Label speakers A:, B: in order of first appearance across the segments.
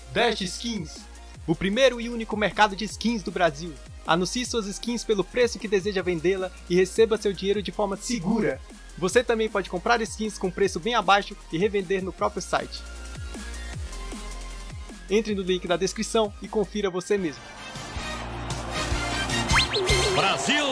A: Dash Skins, o primeiro e único mercado de skins do Brasil. Anuncie suas skins pelo preço que deseja vendê-la e receba seu dinheiro de forma segura. Você também pode comprar skins com preço bem abaixo e revender no próprio site. Entre no link da descrição e confira você mesmo.
B: Brasil!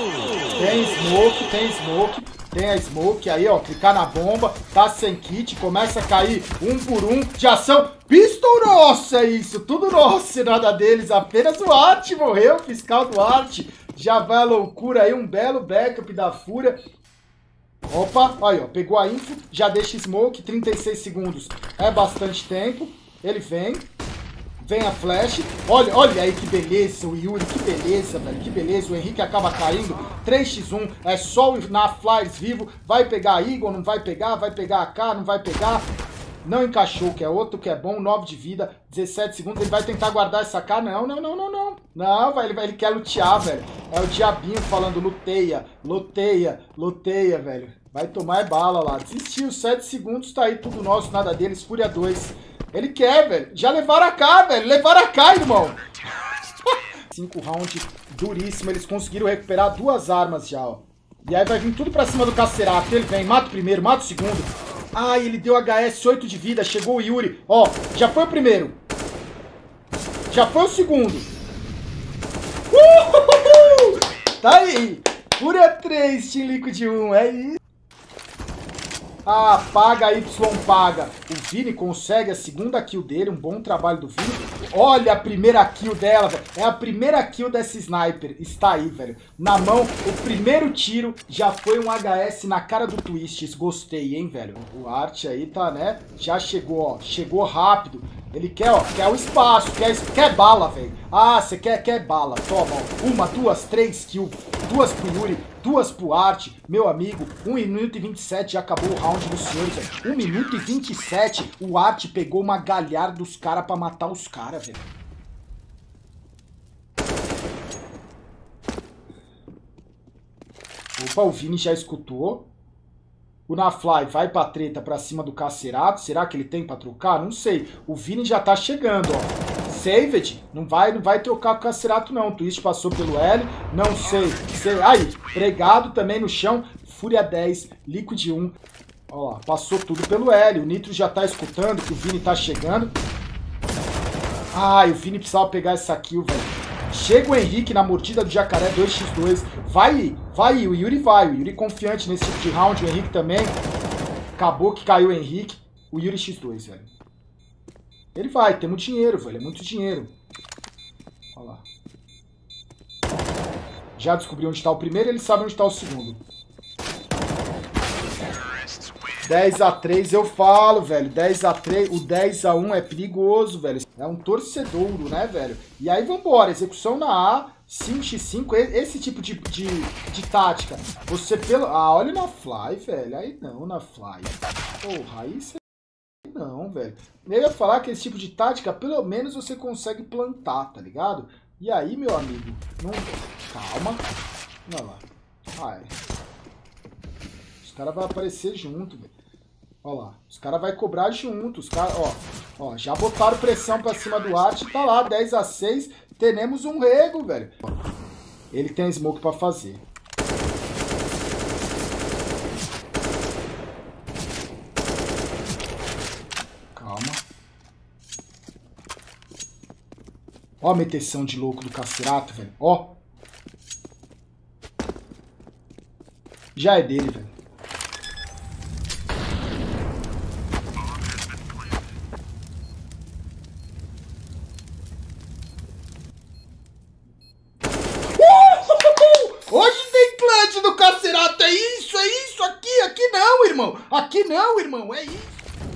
C: Tem a smoke aí, ó, clicar na bomba, tá sem kit, começa a cair um por um de ação. Pistol nosso, é isso, tudo nosso, nada deles, apenas o Art morreu, fiscal do Art. Já vai a loucura aí, um belo backup da Fúria. Opa, aí, ó, pegou a info, já deixa smoke, 36 segundos, é bastante tempo, ele vem a flash, olha aí que beleza, o Yuri, que beleza, velho, que beleza, o Henrique acaba caindo, 3x1, é só o na Flyers vivo, vai pegar a Eagle, não vai pegar a K, não vai pegar, não encaixou, que é outro que é bom, 9 de vida, 17 segundos, ele vai tentar guardar essa K, não, ele quer lutear, velho, é o diabinho falando luteia, velho, vai tomar bala lá, desistiu, 7 segundos, tá aí tudo nosso, nada deles, Fúria 2. Ele quer, velho. Já levaram a K, velho. Levaram a K, irmão. 5 rounds duríssimo. Eles conseguiram recuperar 2 armas já, ó. E aí vai vir tudo pra cima do Cacerato. Ele vem, mata o primeiro, mata o segundo. Ai, ele deu HS 8 de vida. Chegou o Yuri. Ó, já foi o primeiro. Já foi o segundo. Tá aí. Fúria 3, Team Liquid 1. É isso. Ah, paga, Y paga. O Vini consegue a segunda kill dele, um bom trabalho do Vini. Olha a primeira kill dela, velho. É a primeira kill dessa sniper. Está aí, velho. Na mão, o primeiro tiro já foi um HS na cara do Twists. Gostei, hein, velho. O Art aí tá, né? Já chegou, ó. Chegou rápido. Ele quer, ó, quer o espaço, quer bala, velho. Ah, você quer bala. Toma, ó. 1, 2, 3 kills. 2 pro Yuri, 2 pro Art. Meu amigo, 1 minuto e 27 já acabou o round dos senhores, velho. 1 minuto e 27, o Art pegou uma galharda dos caras pra matar os caras, velho. Opa, o Vini já escutou. O Nafly vai pra treta pra cima do Cacerato. Será que ele tem pra trocar? Não sei. O Vini já tá chegando, ó. Saved, não vai trocar com o Cacerato não. O Twist passou pelo L, não sei. Aí, pregado também no chão. Fúria 10, Liquid 1. Ó lá, passou tudo pelo L. O Nitro já tá escutando que o Vini tá chegando. Ai, o Vini precisava pegar essa kill, velho. Chega o Henrique na mordida do jacaré 2x2. Vai, o Yuri vai. O Yuri confiante nesse tipo de round. O Henrique também. Acabou que caiu o Henrique. O Yuri x2, velho. Ele vai, temos dinheiro, velho. É muito dinheiro. Olha lá. Já descobriu onde está o primeiro, ele sabe onde está o segundo. 10-3, eu falo, velho. 10-3, o 10-1 é perigoso, velho. É um torcedouro, né, velho? E aí, vambora. Execução na A, 5x5, esse tipo de tática. Você pelo... Ah, olha na Fly, velho. Aí não, na Fly. Porra, aí você... Não, velho. Eu ia falar que esse tipo de tática, pelo menos você consegue plantar, tá ligado? E aí, meu amigo, não... Calma. Olha lá. Ai. Os caras vão aparecer junto, velho. Olha lá. Os caras vão cobrar junto. Os caras, ó, já botaram pressão pra cima do Art. Tá lá, 10-6. Tenemos um rego, velho. Ele tem smoke pra fazer. Ó a meteção de louco do Cacerato, velho. Ó. Já é dele, velho. Hoje tem clutch do Cacerato. É isso. Aqui não, irmão. Aqui não, irmão. É isso.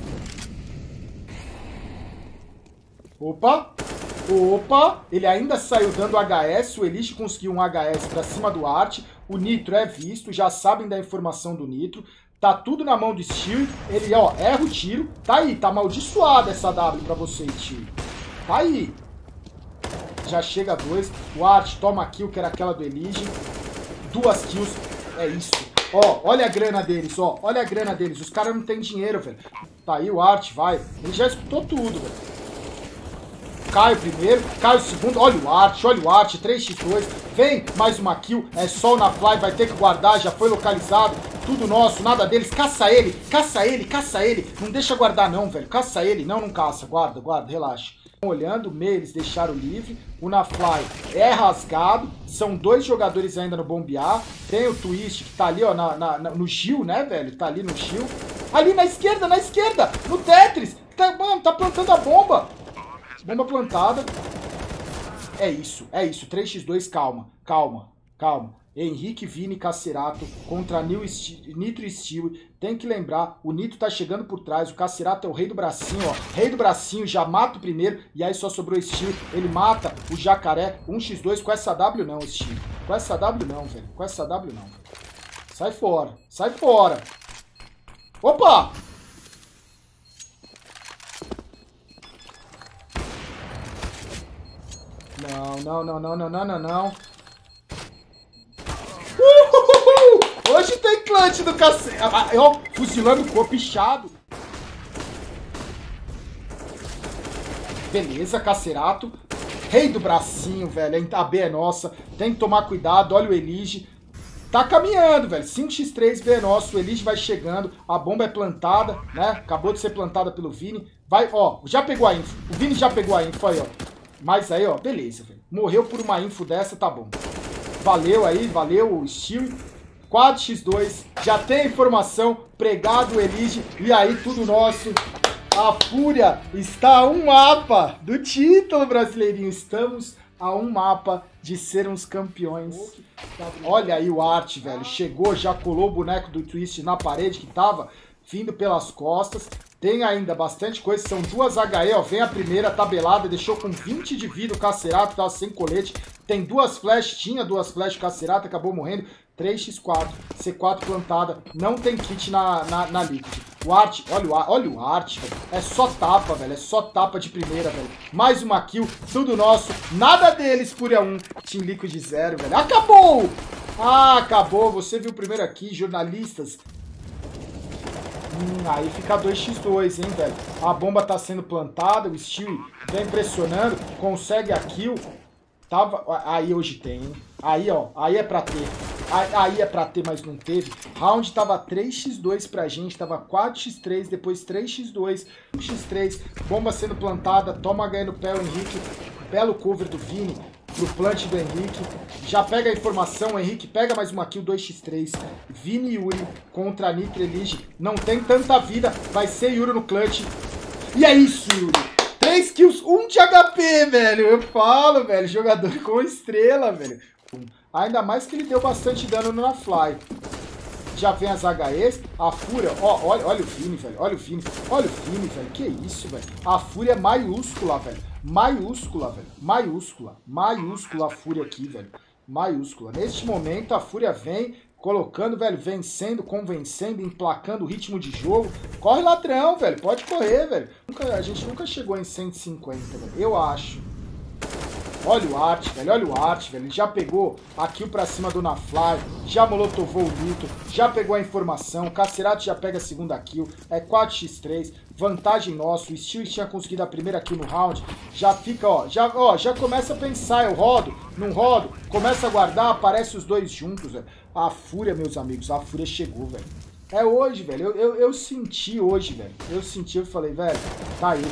C: Opa. Ele ainda saiu dando HS, o Elish conseguiu um HS pra cima do Art, o Nitro é visto, já sabem da informação do Nitro, tá tudo na mão do Steel, ele, ó, erra o tiro, tá aí, tá amaldiçoada essa W pra você, Steel, tá aí. Já chega 2, o Art toma a kill, que era aquela do Elish, 2 kills, é isso. Ó, olha a grana deles, ó, olha a grana deles, os caras não tem dinheiro, velho. Tá aí o Art, vai, ele já escutou tudo, velho. Cai o primeiro, cai o segundo. Olha o Art, 3x2. Vem, mais uma kill. É Sol na Fly, vai ter que guardar, já foi localizado. Tudo nosso, nada deles. Caça ele, caça ele, caça ele. Não deixa guardar não, velho. Caça ele. Não, não caça. Guarda, guarda, relaxa. Olhando, o meio eles deixaram livre. O Nafly é rasgado. São 2 jogadores ainda no bombear. Tem o Twist que tá ali, ó, no Gil, né, velho? Tá ali no Gil. Ali na esquerda, no Tetris. Tá, mano, tá plantando a bomba. Bomba plantada. É isso. 3x2, calma, calma, calma. Henrique, Vini, Cacerato contra Nitro e Steel. Tem que lembrar, o Nitro tá chegando por trás. O Cacerato é o rei do bracinho, ó. Rei do bracinho, já mata o primeiro. E aí só sobrou o Steel. Ele mata o Jacaré. 1x2 com essa W não, Steel. Com essa W não, velho. Com essa W não. Sai fora. Sai fora. Opa! Não. Hoje tem clutch do cacete. Ó, fuzilando o corpo, inchado. Beleza, Cacerato. Rei do bracinho, velho. A B é nossa. Tem que tomar cuidado. Olha o Elige. Tá caminhando, velho. 5x3, B é nosso. O Elige vai chegando. A bomba é plantada, né? Acabou de ser plantada pelo Vini. Vai, ó. Já pegou a info. O Vini já pegou a info aí, ó. Mas aí, ó. Beleza, velho. Morreu por uma info dessa, tá bom. Valeu aí, valeu o Steel. 4x2, já tem a informação, pregado o Elige, e aí tudo nosso. A Fúria está a um mapa do título brasileirinho, estamos a um mapa de sermos campeões. Olha aí o Art, velho, chegou, já colou o boneco do Twist na parede que tava vindo pelas costas. Tem ainda bastante coisa, são 2 HE, ó, vem a primeira tabelada, deixou com 20 de vida o Cacerato, tava sem colete. Tem 2 flash, tinha 2 flash, o Cacerato acabou morrendo. 3x4, C4 plantada, não tem kit na Liquid. O Art, olha o Art, velho. É só tapa, velho, é só tapa de primeira, velho. Mais uma kill, tudo nosso, nada deles, Fúria 1, Team Liquid 0, velho. Acabou! Ah, acabou, você viu primeiro aqui, jornalistas. Aí fica 2x2, hein, velho. A bomba tá sendo plantada, o Steel vem pressionando, consegue a kill. Tava, aí hoje tem, hein? Aí, ó, aí é pra ter. Aí é pra ter, mas não teve. Round tava 3x2 pra gente, tava 4x3, depois 3x2, 1x3, bomba sendo plantada, toma HE no pé o Henrique, belo cover do Vini, pro plant do Henrique, já pega a informação, o Henrique pega mais uma kill, 2x3, Vini e Yuri contra a Nitro Elige, não tem tanta vida, vai ser Yuri no clutch, e é isso, Yuri! 3 kills, 1 de HP, velho, eu falo, velho, jogador com estrela, velho. Ainda mais que ele deu bastante dano na Fly. Já vem as HEs. A Fúria, ó, olha o Vini, velho. Olha o Vini, velho. Que isso, velho. A Fúria é maiúscula, velho. Maiúscula, velho. Maiúscula a Fúria aqui, velho. Maiúscula. Neste momento, a Fúria vem colocando, velho, vencendo, convencendo, emplacando o ritmo de jogo. Corre, ladrão, velho. Pode correr, velho. A gente nunca chegou em 150, velho. Eu acho. Olha o Art, velho, ele já pegou a kill pra cima do Nafly, já molotovou o Nitro, já pegou a informação, o Cacerato já pega a segunda kill, é 4x3, vantagem nossa, o Steel tinha conseguido a primeira kill no round, já fica, ó, já começa a pensar, eu rodo, não rodo, começa a guardar, aparece os dois juntos, velho. A Fúria, meus amigos, a Fúria chegou, velho. É hoje, velho, eu senti hoje, velho, eu falei, velho, tá aí.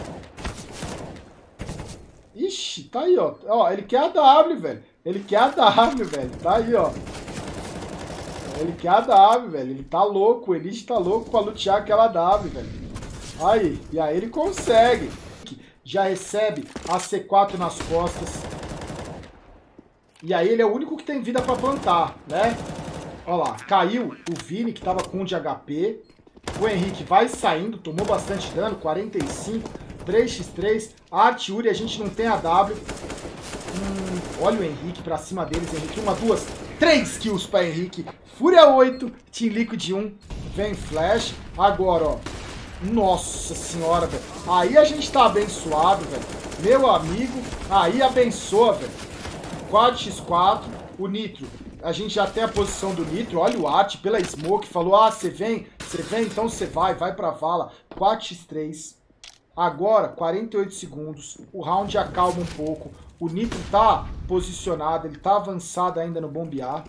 C: Ixi, tá aí, ó. Ó, ele quer a W, velho. Ele quer a W, velho. Tá aí, ó. Ele quer a W, velho. Ele tá louco. O Elite tá louco pra lutear aquela W, velho. Aí. E aí ele consegue. Já recebe a C4 nas costas. E aí ele é o único que tem vida pra plantar, né? Ó lá. Caiu o Vini, que tava com 1 de HP. O Henrique vai saindo. Tomou bastante dano. 45. 3x3, Art, Yuri, a gente não tem a W. Olha o Henrique pra cima deles, Henrique, 1, 2, 3 kills pra Henrique. Fúria 8, Team Liquid 1, vem Flash. Agora, ó, nossa senhora, velho. Aí a gente tá abençoado, velho. Meu amigo, aí abençoa, velho. 4x4, o Nitro. A gente já tem a posição do Nitro. Olha o Art pela Smoke, falou, ah, você vem, então você vai pra vala. 4x3. Agora, 48 segundos, o round acalma um pouco. O Nitro tá posicionado, ele tá avançado ainda no bombear.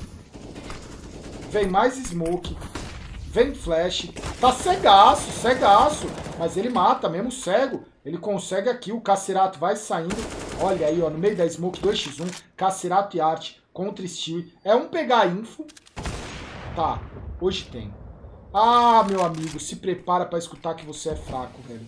C: Vem mais smoke. Vem flash. Tá cegaço, cegaço. Mas ele mata, mesmo cego. Ele consegue aqui, o Cacerato vai saindo. Olha aí, ó, no meio da smoke, 2x1. Cacerato e Art contra Steel. É um pegar info. Tá, hoje tem. Ah, meu amigo, se prepara pra escutar que você é fraco, velho.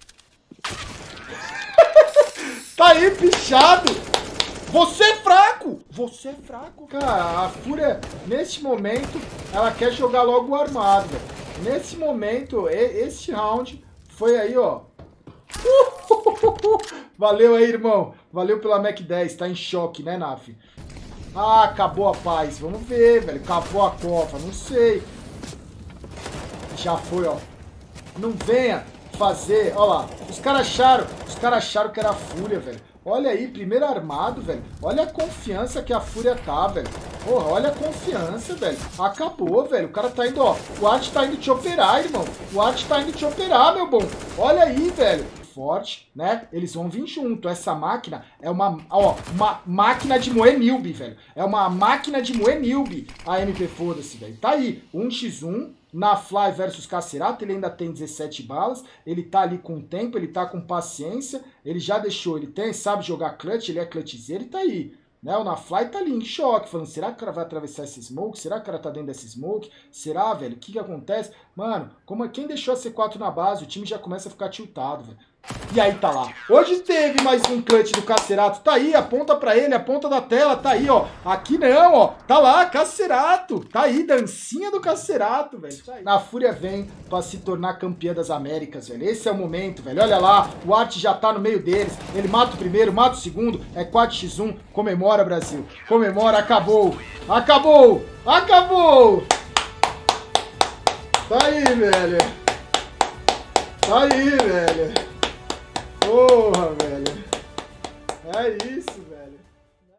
C: Tá aí, pichado! Você é fraco! Você é fraco. Cara, a Fúria, neste momento, ela quer jogar logo o armado, velho. Nesse momento, esse round foi aí, ó. Valeu aí, irmão. Valeu pela Mac 10. Tá em choque, né, Naf? Ah, acabou a paz. Vamos ver, velho. Acabou a cova. Não sei. Já foi, ó. Não venha fazer. Ó lá. Os caras acharam que era a Fúria, velho. Olha aí, primeiro armado, velho. Olha a confiança que a Fúria tá, velho. Porra, olha a confiança, velho. Acabou, velho. O cara tá indo, ó. O Art tá indo te operar, irmão. O Art tá indo te operar, meu bom. Olha aí, velho. Forte, né? Eles vão vir junto. Essa máquina é uma máquina de moer newbie, velho. É uma máquina de moer newbie. A MP foda-se, velho. Tá aí, 1x1 na Fly versus Cacerato. Ele ainda tem 17 balas. Ele tá ali com tempo, ele tá com paciência. Ele já deixou, ele tem, sabe jogar clutch, ele é clutchzeiro e tá aí. Né? O Nafly tá ali em choque, falando, será que o cara vai atravessar esse smoke? Será que o cara tá dentro desse smoke? Será, velho? O que acontece? Mano, quem deixou a C4 na base, o time já começa a ficar tiltado, velho. E aí tá lá. Hoje teve mais um clutch do Cacerato. Tá aí, aponta pra ele, a ponta da tela. Tá aí, ó. Aqui não, ó. Tá lá, Cacerato. Tá aí, dancinha do Cacerato, velho. Tá aí. A Fúria vem pra se tornar campeã das Américas, velho. Esse é o momento, velho. Olha lá, o Art já tá no meio deles. Ele mata o primeiro, mata o segundo. É 4x1. Comemora, Brasil. Comemora, acabou. Acabou. Acabou. Tá aí, velho. Tá aí, velho.